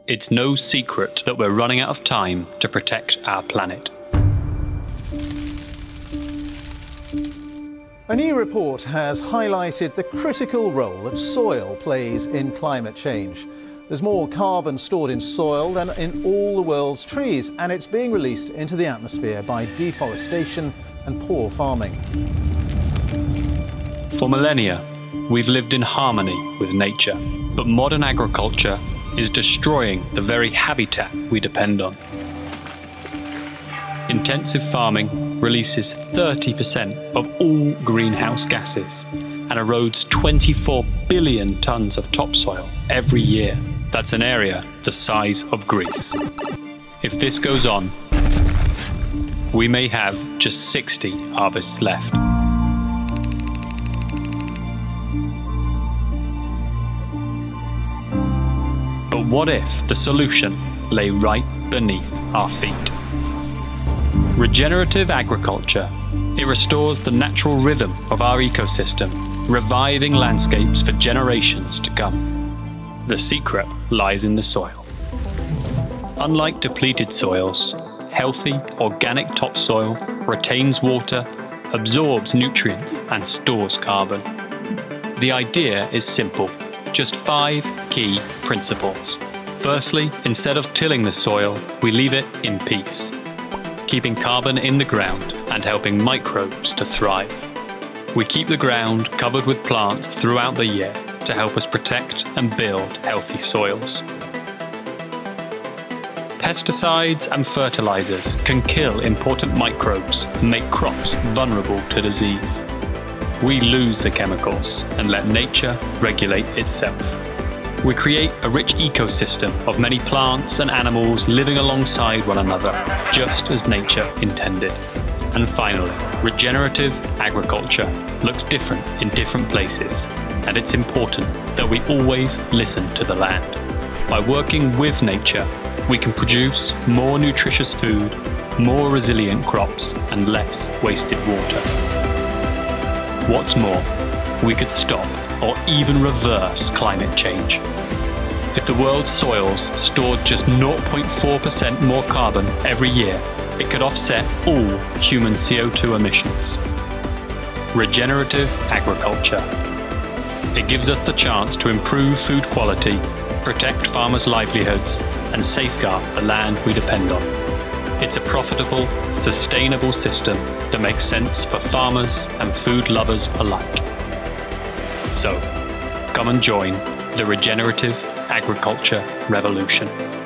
It's no secret that we're running out of time to protect our planet. A new report has highlighted the critical role that soil plays in climate change. There's more carbon stored in soil than in all the world's trees, and it's being released into the atmosphere by deforestation and poor farming. For millennia, we've lived in harmony with nature, but modern agriculture is destroying the very habitat we depend on. Intensive farming releases 30% of all greenhouse gases and erodes 24 billion tons of topsoil every year. That's an area the size of Greece. If this goes on, we may have just 60 harvests left. But what if the solution lay right beneath our feet? Regenerative agriculture. It restores the natural rhythm of our ecosystem, reviving landscapes for generations to come. The secret lies in the soil. Unlike depleted soils, healthy organic topsoil retains water, absorbs nutrients, and stores carbon. The idea is simple. Just 5 key principles. Firstly, instead of tilling the soil, we leave it in peace, keeping carbon in the ground and helping microbes to thrive. We keep the ground covered with plants throughout the year to help us protect and build healthy soils. Pesticides and fertilizers can kill important microbes and make crops vulnerable to disease. We lose the chemicals and let nature regulate itself. We create a rich ecosystem of many plants and animals living alongside one another, just as nature intended. And finally, regenerative agriculture looks different in different places, and it's important that we always listen to the land. By working with nature, we can produce more nutritious food, more resilient crops, and less wasted water. What's more, we could stop or even reverse climate change. If the world's soils stored just 0.4% more carbon every year, it could offset all human CO2 emissions. Regenerative agriculture. It gives us the chance to improve food quality, protect farmers' livelihoods, and safeguard the land we depend on. It's a profitable, sustainable system that makes sense for farmers and food lovers alike. So, come and join the regenerative agriculture revolution.